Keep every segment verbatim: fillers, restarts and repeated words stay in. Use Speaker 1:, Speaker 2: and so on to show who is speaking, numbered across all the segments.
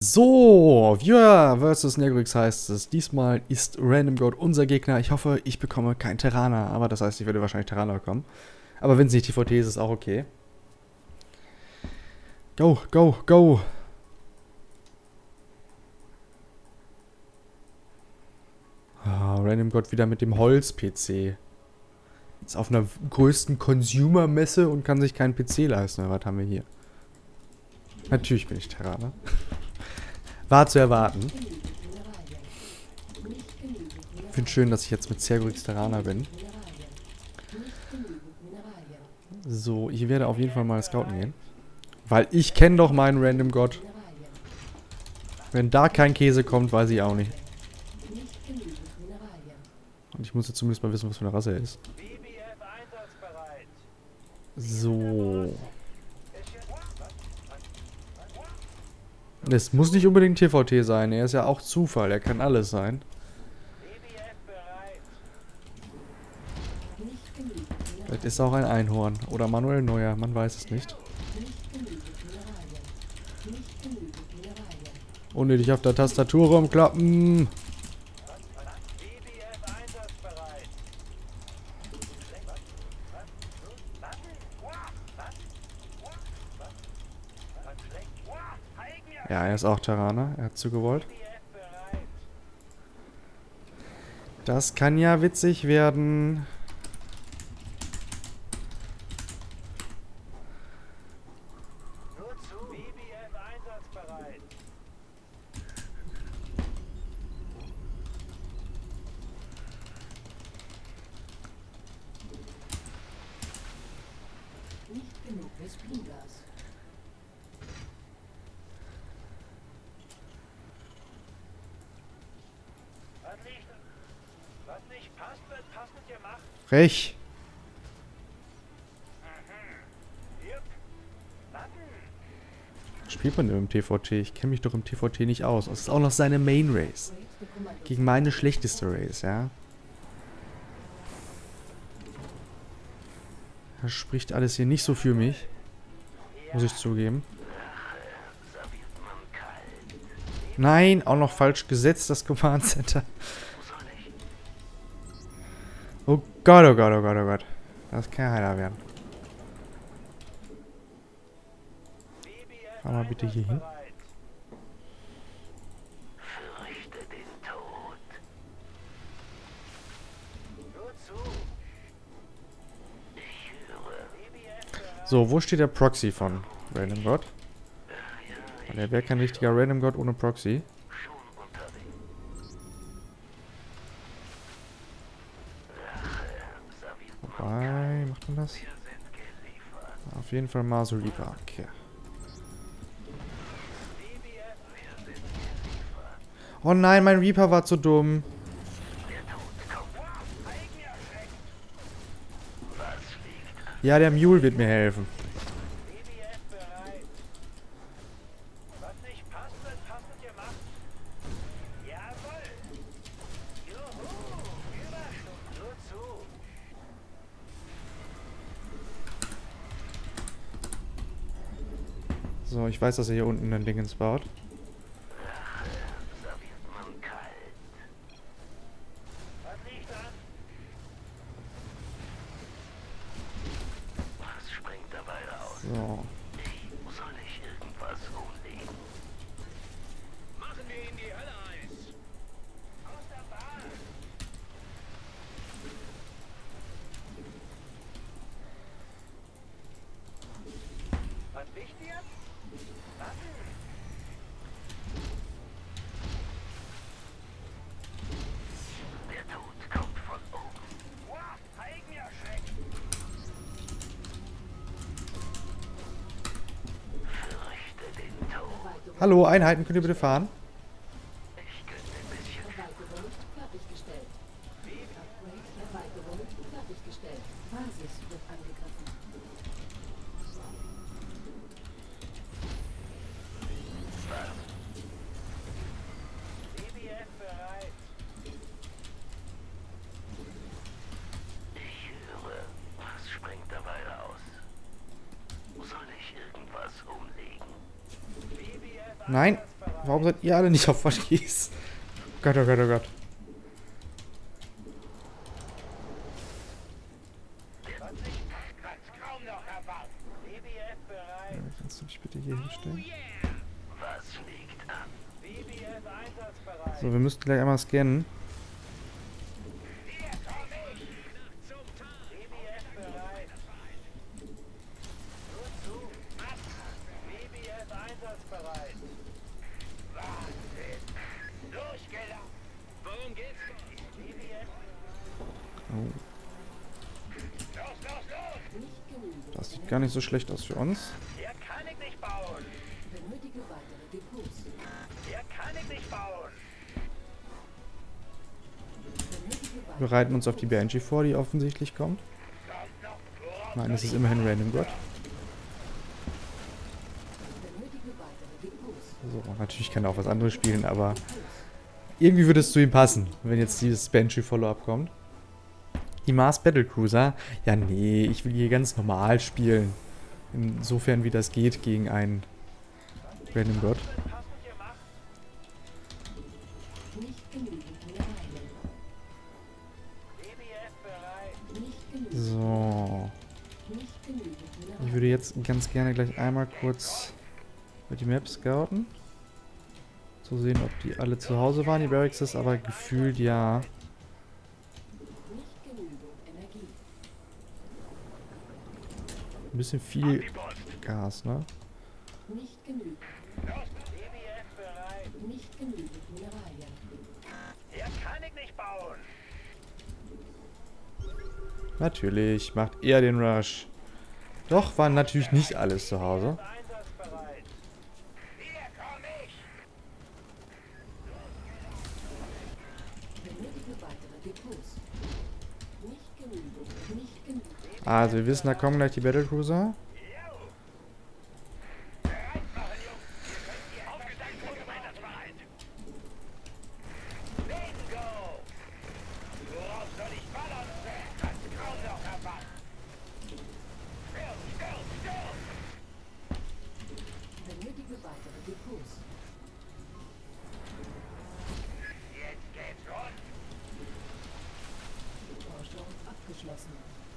Speaker 1: So, Viewer versus. Negrix heißt es. Diesmal ist Random God unser Gegner. Ich hoffe, ich bekomme kein Terraner, aber das heißt, ich werde wahrscheinlich Terraner bekommen. Aber wenn es nicht T V T ist, ist es auch okay. Go, go, go! Oh, Random God wieder mit dem Holz-P C. Ist auf einer größten Consumer-Messe und kann sich keinen P C leisten. Was haben wir hier? Natürlich bin ich Terraner. War zu erwarten. Ich finde schön, dass ich jetzt mit Cerberix Terraner bin. So, ich werde auf jeden Fall mal scouten gehen. Weil ich kenne doch meinen Random God. Wenn da kein Käse kommt, weiß ich auch nicht. Und ich muss jetzt zumindest mal wissen, was für eine Rasse er ist. So. Es muss nicht unbedingt T V T sein. Er ist ja auch Zufall. Er kann alles sein. Vielleicht ist er auch ein Einhorn. Oder Manuel Neuer. Man weiß es nicht. Unnötig auf der Tastatur rumklappen. Ja, er ist auch Terraner. Er hat zugewollt. Das kann ja witzig werden.
Speaker 2: Nicht genug Vespingas.
Speaker 3: Was nicht passt, wird passend gemacht.
Speaker 1: Frech. Spielt man im T V T? Ich kenne mich doch im T V T nicht aus. Das ist auch noch seine Main Race. Gegen meine schlechteste Race, ja. Das spricht alles hier nicht so für mich. Muss ich zugeben. Nein, auch noch falsch gesetzt, das Command Center. Oh Gott, oh Gott, oh Gott, oh Gott. Das kann ja heiler werden. Fahr mal bitte hier hin. So, wo steht der Proxy von Random God? Weil er wäre kein richtiger Random God ohne Proxy. Wobei, macht man das? Auf jeden Fall Masu Reaper. Okay. Oh nein, mein Reaper war zu dumm. Ja, der Mule wird mir helfen. So, ich weiß, dass er hier unten ein Dingens baut. So. Hallo, Einheiten, könnt ihr bitte fahren?
Speaker 2: Erweiterung fertiggestellt. Upgrade Erweiterung fertiggestellt. Basis wird angegriffen.
Speaker 3: B B F bereit.
Speaker 4: Ich höre, was springt dabei raus? Soll ich irgendwas umlegen?
Speaker 1: Nein. Warum seid ihr alle nicht auf Verlies? Gott, oh Gott, oh Gott.
Speaker 3: Was nicht passt, kann's kaum noch erwarten. B B F bereit.
Speaker 1: Kannst du dich bitte hier hinstellen?
Speaker 4: Was liegt an?
Speaker 3: B B F einsatzbereit.
Speaker 1: So, wir müssten gleich einmal scannen.
Speaker 3: Hier komm ich. B B F bereit. Nur zu. B B F einsatzbereit. Wahnsinn. Durchgelaufen. Worum geht's? B B F.
Speaker 1: Oh,
Speaker 3: Los, los, los.
Speaker 2: Nicht genügend.
Speaker 1: das sieht gar nicht so schlecht aus für uns.
Speaker 3: Hier kann ich nicht bauen.
Speaker 2: Benötige weitere Depots.
Speaker 3: Hier kann ich nicht bauen.
Speaker 2: Benötige
Speaker 1: Wir
Speaker 2: weitere
Speaker 1: bereiten uns auf die Banshee vor, die offensichtlich kommt.
Speaker 3: Kommt noch. Worauf
Speaker 1: Nein, es
Speaker 3: soll
Speaker 1: ist
Speaker 3: ich-
Speaker 1: immerhin Random God.
Speaker 2: Benötige weitere Depots.
Speaker 1: So, natürlich kann er auch was anderes spielen, aber irgendwie würde es zu ihm passen, wenn jetzt dieses Banshee Follow-up kommt. Die Mars Battlecruiser? Ja, nee, ich will hier ganz normal spielen. Insofern wie das geht gegen einen Random God.
Speaker 3: Passend gemacht.
Speaker 2: Nicht genügend Mineralien.
Speaker 3: B B F bereit.
Speaker 2: Nicht genügend.
Speaker 1: So.
Speaker 2: Nicht genügend
Speaker 1: Ich
Speaker 2: Mineralien.
Speaker 1: würde jetzt ganz gerne gleich einmal kurz mit die Map scouten. Zu sehen, ob die alle zu Hause waren, die Barracks, aber gefühlt ja.
Speaker 2: Nicht genügend Energie.
Speaker 1: Ein bisschen viel Gas, ne?
Speaker 2: Nicht genügend.
Speaker 3: B B F bereit.
Speaker 2: Nicht genügend Mineralien.
Speaker 3: Hier kann ich nicht bauen.
Speaker 1: Natürlich, macht er den Rush. Doch, waren natürlich nicht alles zu Hause.
Speaker 3: Einsatzbereit. Hier komm ich.
Speaker 2: Benötige weitere Depots. Nicht genügend. Nicht genügend.
Speaker 1: Also, wir wissen, da kommen gleich die Battlecruiser.
Speaker 3: Bereit machen, Jungs. Ihr könnt hier aufgedankt und einsatzbereit. Bingo. Worauf soll ich ballern, Sir? Kann's kaum noch erwarten. Stirb, stirb, stirb.
Speaker 2: Benötige weitere Depots.
Speaker 3: Jetzt geht's rund.
Speaker 2: Forschung abgeschlossen.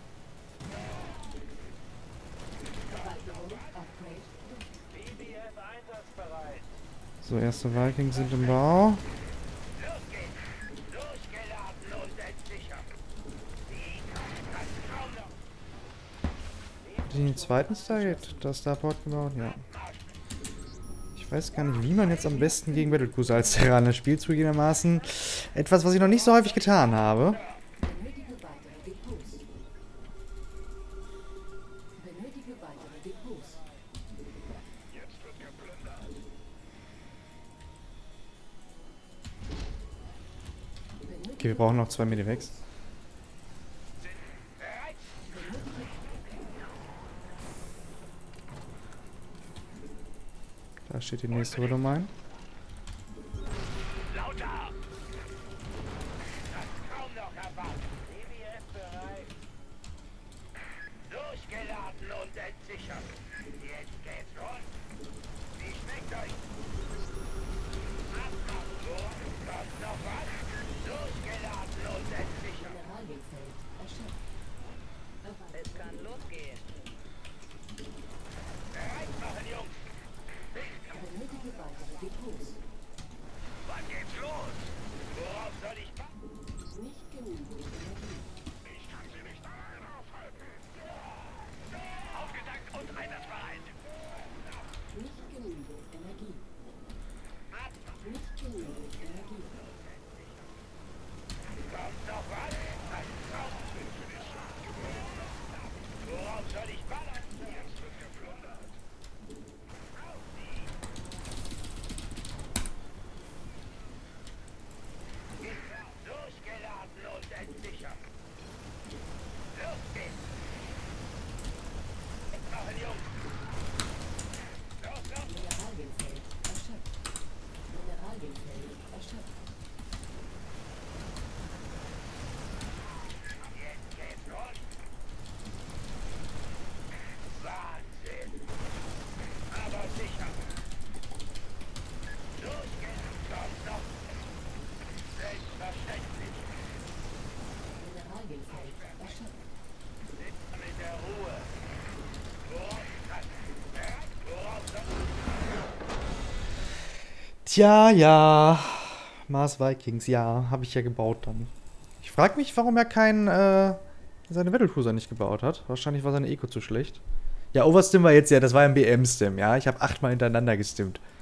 Speaker 2: Erweiterung, Upgrade.
Speaker 3: B B F einsatzbereit.
Speaker 1: So, erste Vikings sind im Bau.
Speaker 3: Los geht's. Durchgeladen und entsichert. Die kann's kaum noch.
Speaker 1: Den zweiten Stargate, das Starport gebaut, ja. Ich weiß gar nicht, wie man jetzt am besten gegen Battlecruiser als Terraner spielt, zugegebenermaßen. Etwas, was ich noch nicht so häufig getan habe.
Speaker 2: Benötige weitere Depots. Benötige weitere Depots.
Speaker 1: Okay, wir brauchen noch zwei Medivacs. Da steht die nächste Holomein.
Speaker 3: Lauter! Kann's kaum noch erwarten. B B F bereit. Durchgeladen und entsichert. Jetzt geht's rund. Wie schmeckt euch? Abmachen, worauf kommt noch was? Durchgeladen und entsichert.
Speaker 2: Mineralienfeld erschöpft.
Speaker 5: Es kann losgehen.
Speaker 3: Bereit machen, Jungs.
Speaker 2: Benötige weitere Depots.
Speaker 1: Tja, ja. Mars Vikings, ja. Habe ich ja gebaut dann. Ich frage mich, warum er kein, äh, seine Battlecruiser nicht gebaut hat. Wahrscheinlich war seine Eco zu schlecht. Ja, Overstim war jetzt ja, das war ein B M-Stim, ja. Ich habe achtmal hintereinander gestimmt.